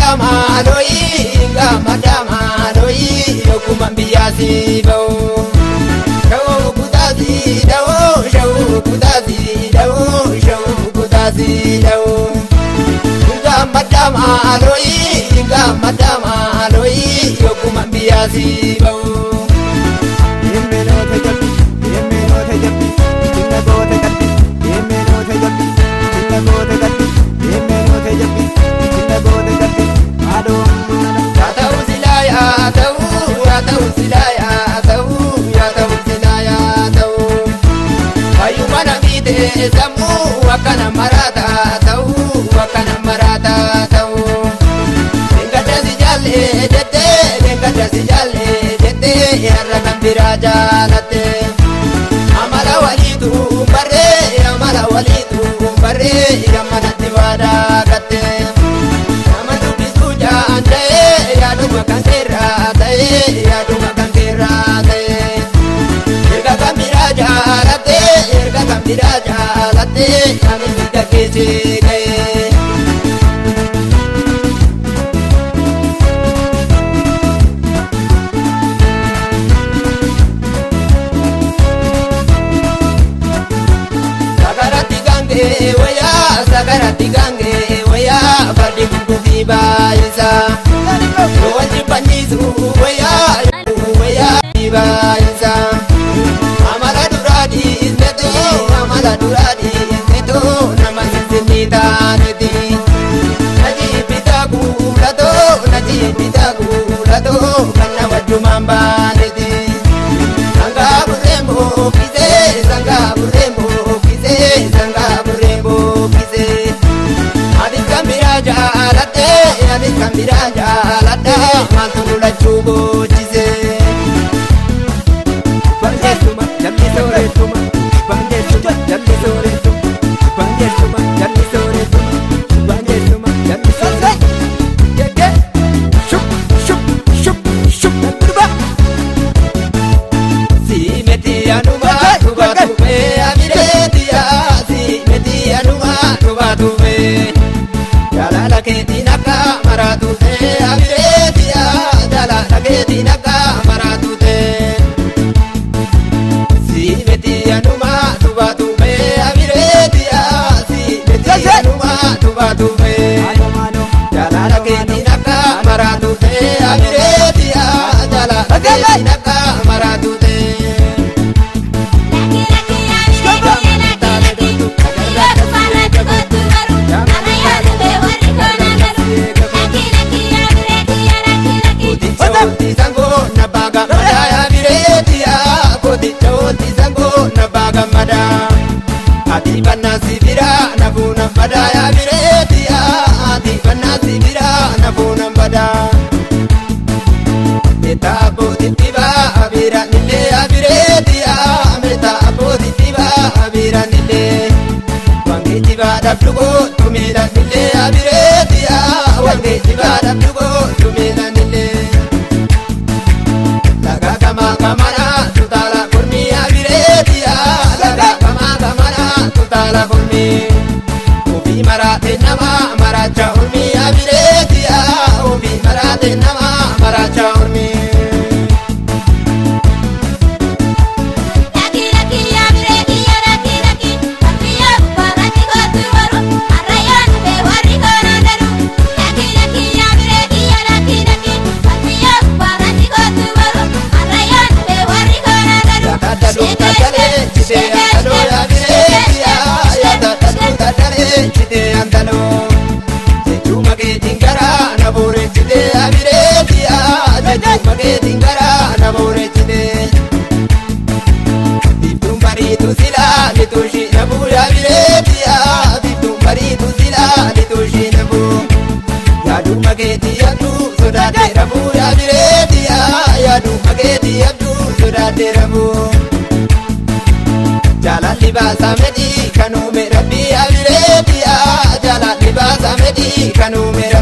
Gamadama doi yokuma biyasi bao shau kutazi dao shau kutazi dao shau kutazi dao Gamadama doi yokuma biyasi bao Zamu wakana marata tau Engkata si jale dete Yarra gambira jalate Amala walitu umbarre Yamana tiwada kate Yamanu bisuja andae Yaduma kankera tae Erga gambira jalate Yami tidak kece gaye Sagarati gange waya Bardi kukuti baisa Rowanji panjisu waya baisa Amala duradi izneto Namasisini taneti Najibitaku lato Kana wajumamba neti Sanga burembo kise Kambira jalate Mantula chubo chise Bangetuma jamni sore tuma Bangetuma jamni sore tuma Bangetuma jamni sore tuma Bangetuma jamni sore Gege Shup Turba Si meti anuma Tuba tuve Amiretia Si meti anuma Tuba tuve Jalala ketinaka maratute abiretia Jalala ketinaka maratute Si metia numa tuba tume abiretia Si metia numa tuba tume Jalala ketinaka maratute abiretia Jalala ketinaka maratute Koti sango nabaga madaya biretia Koti sango nabaga mada Adibana sibira nabuna madaya biretia Adibana sibira nabuna mada Meta koti tiba abira nile abiretia Meta koti tiba abira nile Wangi tiba dablugo tumira nile abiretia Wangi tiba dablugo tumira nile Kamana tutala kurmi abiretia Laga kamana tutala kurmi Ubi marate nama maracha urmi abiretia Ubi marate nama maracha urmi Jalali basa medi kanu me rabbi abiretia Jalali basa medi kanu me